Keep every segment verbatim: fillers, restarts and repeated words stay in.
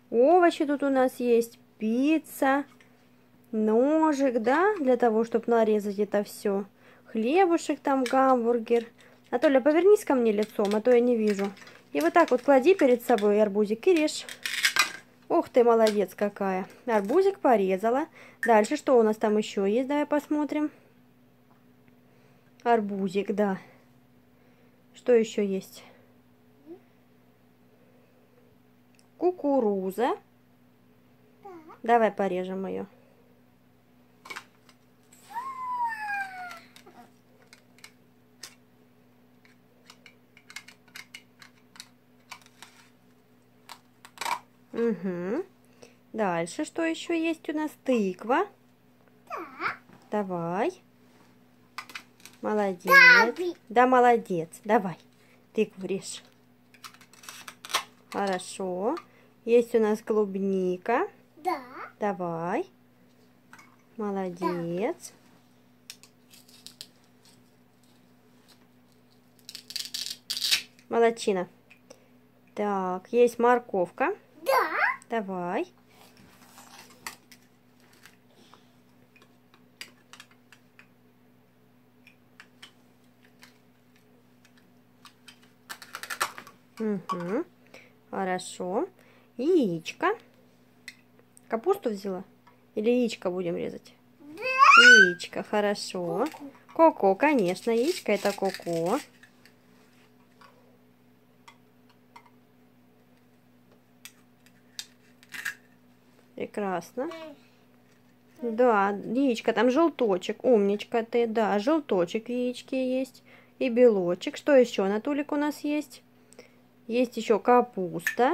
Овощи тут у нас есть, пицца, ножик, да, для того, чтобы нарезать это все. Хлебушек там, гамбургер. Анатолия, повернись ко мне лицом, а то я не вижу. И вот так вот клади перед собой арбузик и режь. Ух ты, молодец какая. Арбузик порезала. Дальше что у нас там еще есть? Давай посмотрим. Арбузик, да. Что еще есть? Кукуруза. Да. Давай порежем ее. Угу. Дальше что еще есть у нас? Тыква. Да. Давай. Молодец. Да, да, молодец. Давай. Тыкву режь. Хорошо. Есть у нас клубника. Да. Давай. Молодец. Да. Молодчина. Так, есть морковка. Да. Давай. Угу. Хорошо. Яичко. Капусту взяла? Или яичко будем резать? Да. Яичко, хорошо. Коко, коко, конечно, яичко это коко. Прекрасно. Да, яичко, там желточек. Умничка ты, да, желточек в яичке есть. И белочек. Что еще, Анатолик, у нас есть? Есть еще капуста.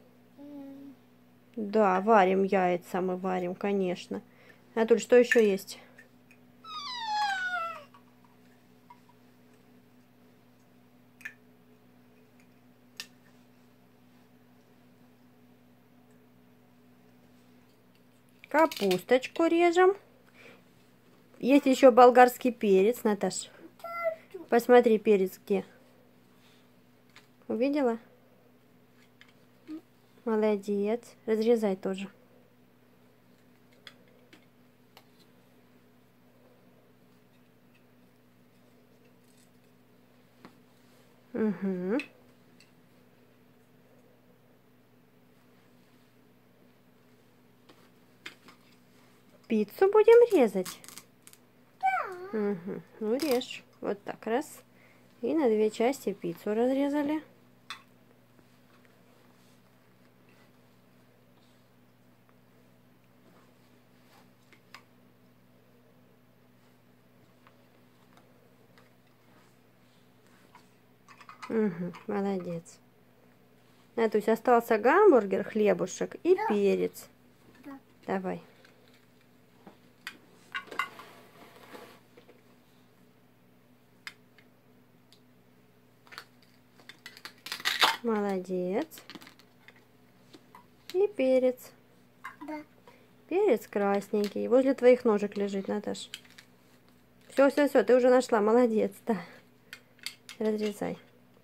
Да, варим яйца, мы варим, конечно. Анатоль, что еще есть? Капусточку режем. Есть еще болгарский перец, Наташ. Посмотри, перец где. Увидела? Молодец. Разрезай тоже. Угу. Пиццу будем резать? Да. Угу. Ну, режь. Вот так, раз. И на две части пиццу разрезали. Угу, молодец. А, то есть остался гамбургер, хлебушек и да. перец. Да. Давай. Молодец. И перец. Да. Перец красненький. Возле твоих ножек лежит, Наташ. Все, все, все, ты уже нашла. Молодец, да. Разрезай.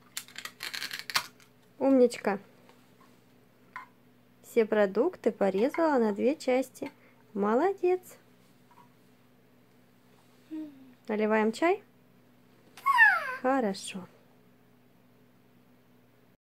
Умничка. Все продукты порезала на две части. Молодец. Наливаем чай? Хорошо.